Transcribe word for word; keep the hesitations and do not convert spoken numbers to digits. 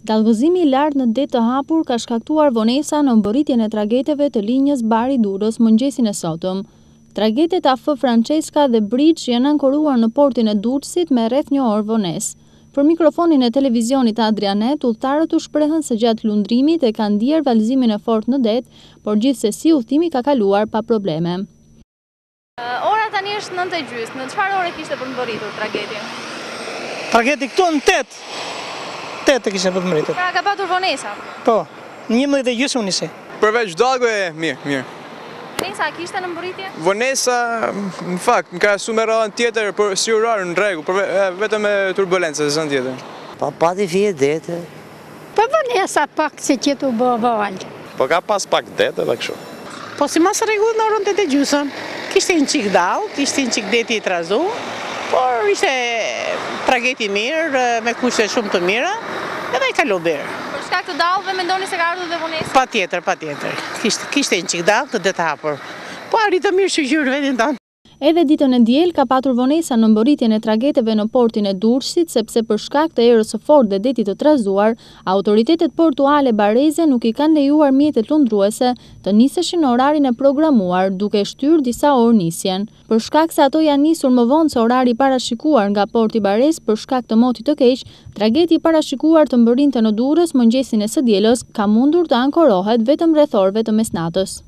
Dallgëzimi i lartë në det të hapur ka shkaktuar vonesa në mbërritjen e tragjeteve të linjës Bari-Durrës mëngjesin e sotëm. Tragjetet A F Francesca dhe Bridge janë ankoruar në portin e Durrësit me rreth një orë vonesë. Për mikrofonin e televizionit Adrianet, udhëtarët u shprehën se gjatë lundrimit e kanë ndier vallëzimin e fortë në det, por gjithsesi udhëtimi ka kaluar pa probleme. Ora tani është nëntë e gjysmë. Në çfarë ore kishte për të mbërritur tragedin? Tragedi këtu në tetë. tetë kishte për të mbërritur. Pra ka patur vonesa? Po, njëmbëdhjetë e gjysmë nisi. Përveç dalgve, mirë, mirë. Vonesa kishte në mbërritje? Vonesa, në fakt, në krahasim me radhën tjetër, për si orar në rregull, vetëm me turbulencë, s'është tjetër. Pa pati fije dete. Po vonesa pak se që tu bë val. Po ka pas pak dete edhe kështu. Po si mas rregull në orën tetë e gjysmë. Kishte një çik dall, kishte një çik deti i trazu, por ishte tragedi mirë, me kushte shumë të mira, edhe i kalu mirë. Për shkak të dallëve mendoni se ka ardhur dhe vonesa? Patjetër, patjetër. Kishte kishte një çik dall të det hapur. Po arritë mirë shoqyrë vetin tonë. Edhe ditën e diel ka patur vonesa në mbërritjen e tragjeteve në portin e Durrësit, sepse për shkak të erës së fortë dhe detit të trazuar, autoritetet portuale bareze nuk i kanë lejuar mjetet lundruese të niseshin në orarin e programuar, duke shtyrë disa orë nisjen. Për shkak se ato janë nisur më vonë se orari parashikuar nga porti Bares për shkak të motit të keq, trageti i parashikuar të mbërrinte në Durrës mëngjesin e së dielës ka mundur të ankorohet vetëm rreth orëve të mesnatës.